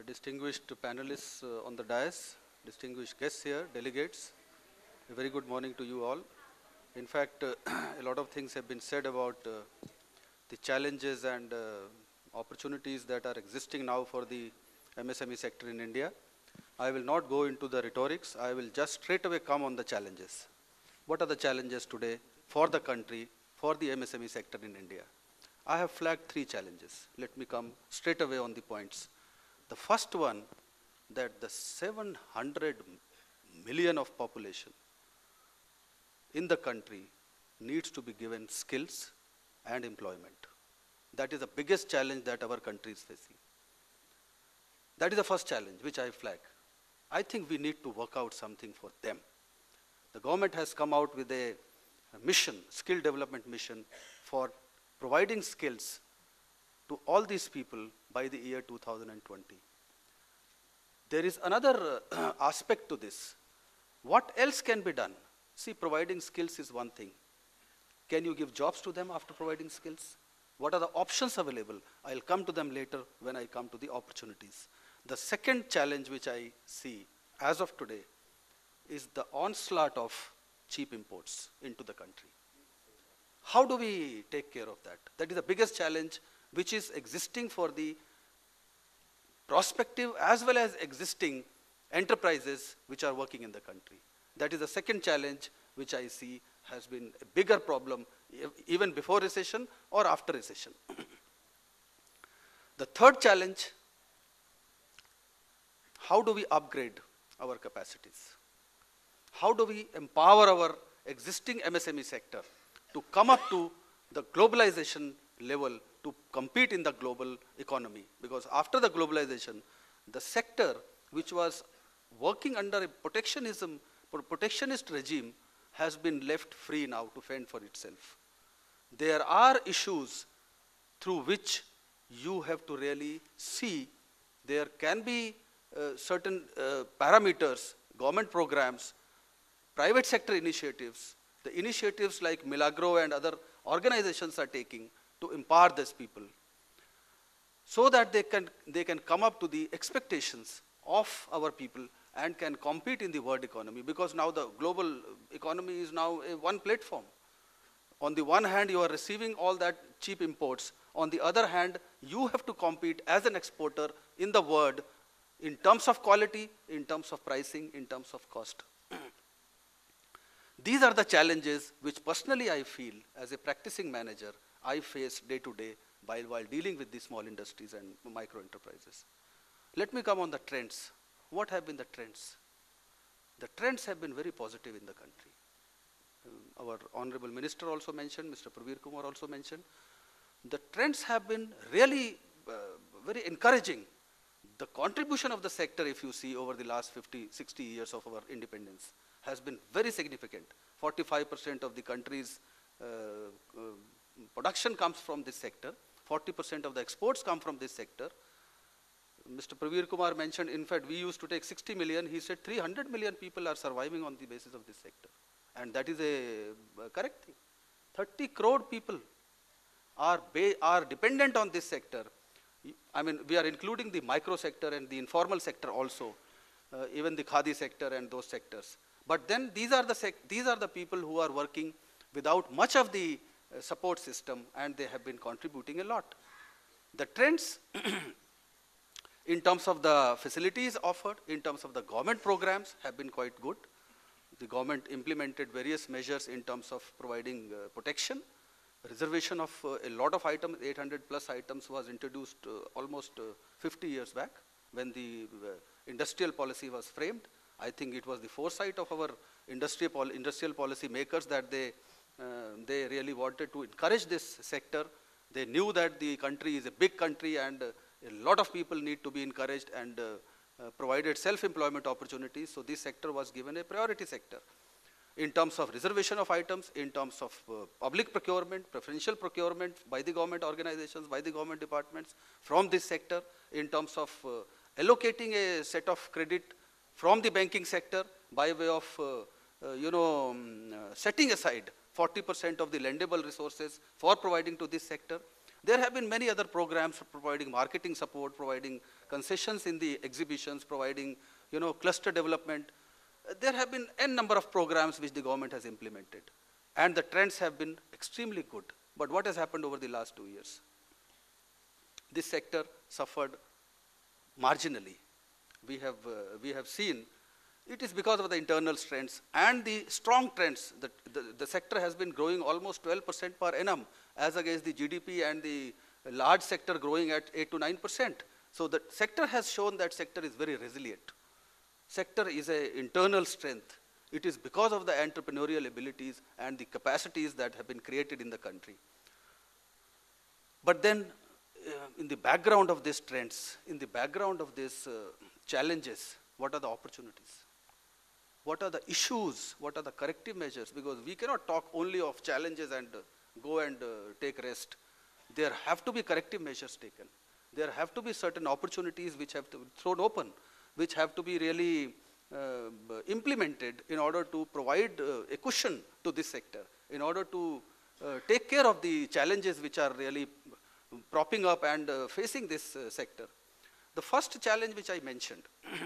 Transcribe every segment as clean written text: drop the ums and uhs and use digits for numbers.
distinguished panelists on the dais, distinguished guests here, delegates, a very good morning to you all. In fact, a lot of things have been said about the challenges and opportunities that are existing now for the MSME sector in India. I will not go into the rhetorics. I will just straight away come on the challenges. What are the challenges today for the country, for the MSME sector in India? I have flagged 3 challenges. Let me come straight away on the points. The first one, that the 700 million of population in the country needs to be given skills and employment. That is the biggest challenge that our country is facing. That is the first challenge which I flag. I think we need to work out something for them. The government has come out with a mission, skill development mission, for providing skills to all these people by the year 2020. There is another aspect to this. What else can be done? See, providing skills is one thing. Can you give jobs to them after providing skills? What are the options available? I'll come to them later when I come to the opportunities. The second challenge which I see as of today is the onslaught of cheap imports into the country. How do we take care of that? That is the biggest challenge which is existing for the prospective as well as existing enterprises which are working in the country. That is the second challenge which I see has been a bigger problem even before recession or after recession. The third challenge, how do we upgrade our capacities? How do we empower our existing MSME sector to come up to the globalization level to compete in the global economy? Because after the globalization, the sector which was working under a protectionist regime has been left free now to fend for itself. There are issues through which you have to really see. There can be certain parameters, government programs, private sector initiatives, the initiatives like Milagro and other organizations are taking to empower these people so that they can come up to the expectations of our people and can compete in the world economy, because now the global economy is now one platform. On the one hand, you are receiving all that cheap imports. On the other hand, you have to compete as an exporter in the world in terms of quality, in terms of pricing, in terms of cost. These are the challenges which personally I feel as a practicing manager I face day to day while dealing with these small industries and micro enterprises. Let me come on the trends. What have been the trends? The trends have been very positive in the country. Our Honorable Minister also mentioned, Mr. Praveer Kumar also mentioned. The trends have been really very encouraging. The contribution of the sector, if you see over the last 50, 60 years of our independence, has been very significant. 45% of the country's production comes from this sector. 40% of the exports come from this sector. Mr. Praveer Kumar mentioned, in fact, we used to take 60 million. He said 300 million people are surviving on the basis of this sector. And that is a correct thing. 30 crore people are dependent on this sector. I mean, we are including the micro sector and the informal sector also, even the khadi sector and those sectors. But then these are the people who are working without much of the support system, and they have been contributing a lot. The trends in terms of the facilities offered, in terms of the government programs have been quite good. The government implemented various measures in terms of providing protection. Reservation of a lot of items, 800 plus items was introduced almost 50 years back when the industrial policy was framed. I think it was the foresight of our industrial policy makers that they really wanted to encourage this sector. They knew that the country is a big country and a lot of people need to be encouraged and provided self-employment opportunities. So this sector was given a priority sector. In terms of reservation of items, in terms of public procurement, preferential procurement by the government organizations, by the government departments from this sector, in terms of allocating a set of credit from the banking sector by way of setting aside 40% of the lendable resources for providing to this sector. There have been many other programs providing marketing support, providing concessions in the exhibitions, providing, cluster development. There have been n number of programs which the government has implemented, and the trends have been extremely good. But what has happened over the last 2 years? This sector suffered marginally. We have seen it is because of the internal trends and the strong trends that the sector has been growing almost 12% per annum as against the GDP and the large sector growing at 8 to 9%. So the sector has shown that sector is very resilient. Sector is an internal strength. It is because of the entrepreneurial abilities and the capacities that have been created in the country. But then in the background of these trends, in the background of these challenges, what are the opportunities? What are the issues? What are the corrective measures? Because we cannot talk only of challenges and go and take rest. There have to be corrective measures taken. There have to be certain opportunities which have to be thrown open, which have to be really implemented in order to provide a cushion to this sector, in order to take care of the challenges which are really propping up and facing this sector. The first challenge which I mentioned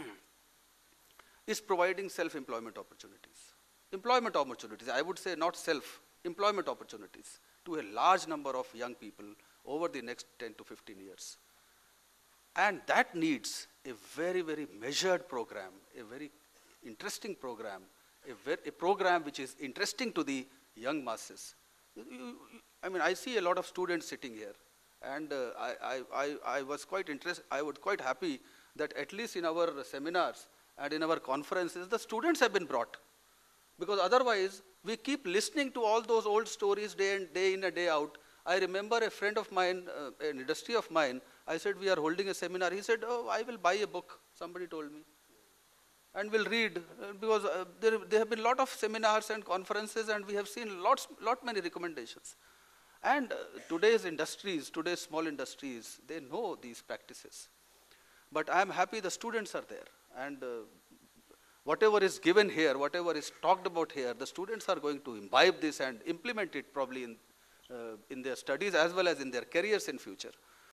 is providing self-employment opportunities. Employment opportunities, I would say not employment opportunities to a large number of young people over the next 10 to 15 years. And that needs a very, very measured program, a very interesting program, a program which is interesting to the young masses. I see a lot of students sitting here, and I was quite happy that at least in our seminars and in our conferences, the students have been brought. Because otherwise, we keep listening to all those old stories day in and day out. I remember a friend of mine, an industry of mine, I said, we are holding a seminar. He said, oh, I will buy a book, somebody told me, and we'll read, because there have been a lot of seminars and conferences, and we have seen many recommendations. And today's industries, today's small industries, they know these practices. But I am happy the students are there, and whatever is given here, whatever is talked about here, the students are going to imbibe this and implement it probably in their studies as well as in their careers in future.